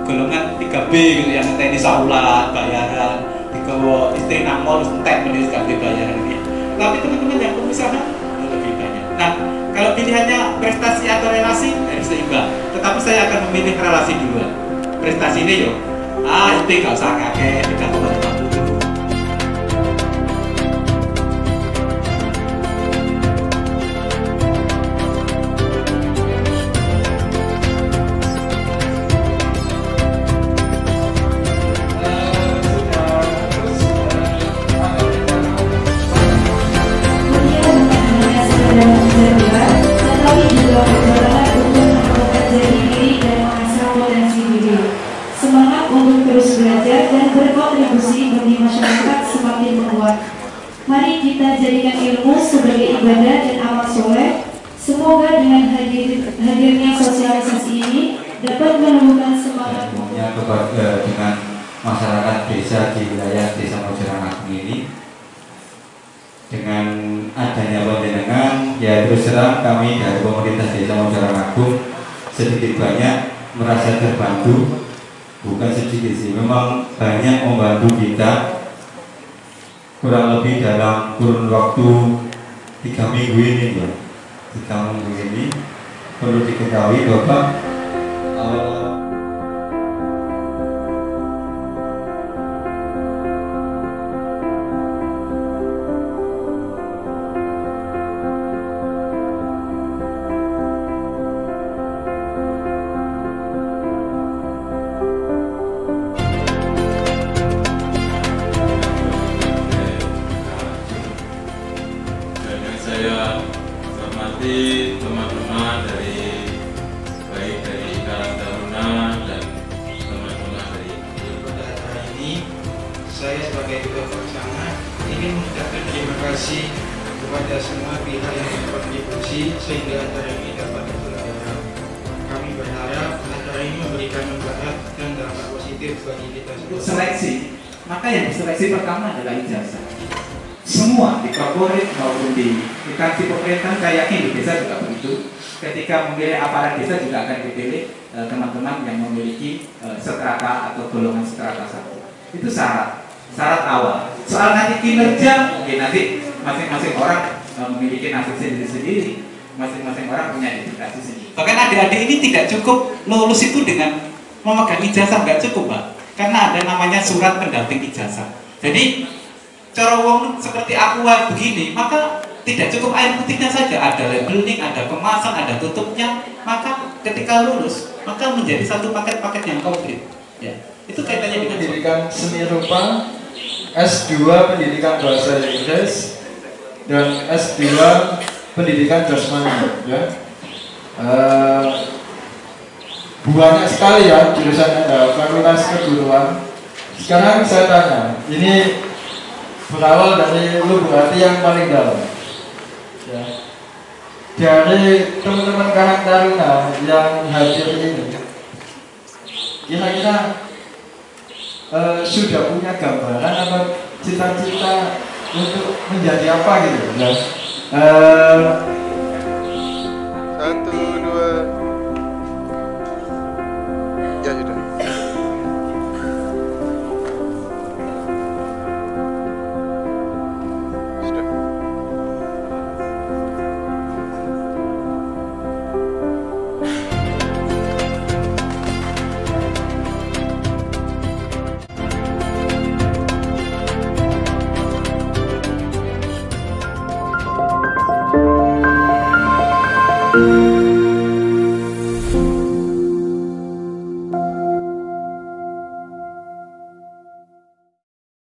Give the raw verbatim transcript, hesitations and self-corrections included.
golongan tiga B gitu yang teknis saulat, bayaran, dikewo istri namol entek menulis K B bayaran gitu. Tapi teman-teman yang pengusaha lebih banyak. Nah, kalau pilihannya prestasi atau relasi harus seimbang. Tetapi saya akan memilih relasi duluan. Prestasi ini yo, ah itu gak usah kakek, tidak teman-teman dulu. Semangat untuk terus belajar dan berkontribusi bagi masyarakat semakin menguat. Mari kita jadikan ilmu sebagai ibadah dan amal soleh. Semoga dengan hadir, hadirnya sosialisasi ini dapat menumbuhkan semangat kepada dengan masyarakat desa di wilayah Desa Mojokerto Agung ini. Dengan adanya panjenengan, ya terus terang kami dari komunitas Desa Mojokerto Agung sedikit banyak merasa terbantu. Bukan sedikit sih, memang banyak membantu kita. Kurang lebih dalam kurun waktu tiga minggu ini, ya, tiga minggu ini perlu diketahui Bapak awal saya hormati teman-teman dari baik dari Karang Taruna dan teman-teman dari pada hari ini saya sebagai ketua pelaksana ingin mengucapkan terima kasih kepada semua pihak yang berkontribusi sehingga acara ini dapat terselenggara. Kami berharap acara ini memberikan manfaat dan dampak positif bagi kita semua. Seleksi, maka yang diseleksi pertama adalah ijazah. Semua di korporat maupun di instansi pemerintahan kayaknya di desa juga begitu. Ketika memilih aparat desa juga akan dipilih teman-teman yang memiliki e, strata atau golongan strata satu. Itu syarat, syarat awal. Soal nanti kinerja, mungkin nanti masing-masing orang e, memiliki nasib sendiri-sendiri, masing-masing orang punya dedikasi sendiri. Bahkan adik-adik ini tidak cukup lulus itu dengan memegang ijazah, nggak cukup Pak, karena ada namanya surat pendamping ijazah. Jadi cara wong seperti aku begini, maka tidak cukup air putihnya saja, ada labeling, ada kemasan, ada tutupnya, maka ketika lulus maka menjadi satu paket-paket yang komplit. Ya, itu kaitannya dengan pendidikan seni rupa, S dua pendidikan bahasa Inggris, dan S dua pendidikan jasmani. Ya, uh, banyak sekali ya jurusan uh, fakultas keguruan. Sekarang saya tanya, ini berawal dari lubuk hati yang paling dalam, ya. Dari teman-teman Karang Taruna yang hadir ini, kira-kira uh, sudah punya gambaran atau cita-cita untuk menjadi apa gitu, ya? Uh, Satu, dua, ya sudah. Thank you.